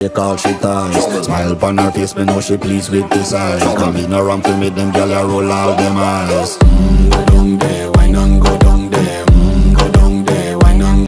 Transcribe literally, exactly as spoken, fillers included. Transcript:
Take all she ties. Smile upon her face, me know she pleased with this eyes. Come in around to meet them, girl, I roll out them eyes.